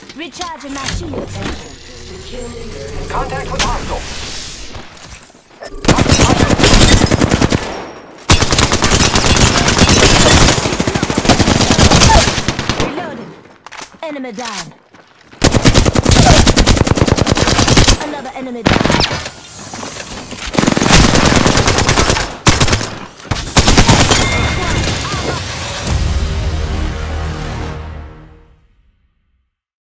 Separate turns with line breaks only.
Recharging my shields.
Contact with hostile.
Reloading. Enemy down. Another enemy down.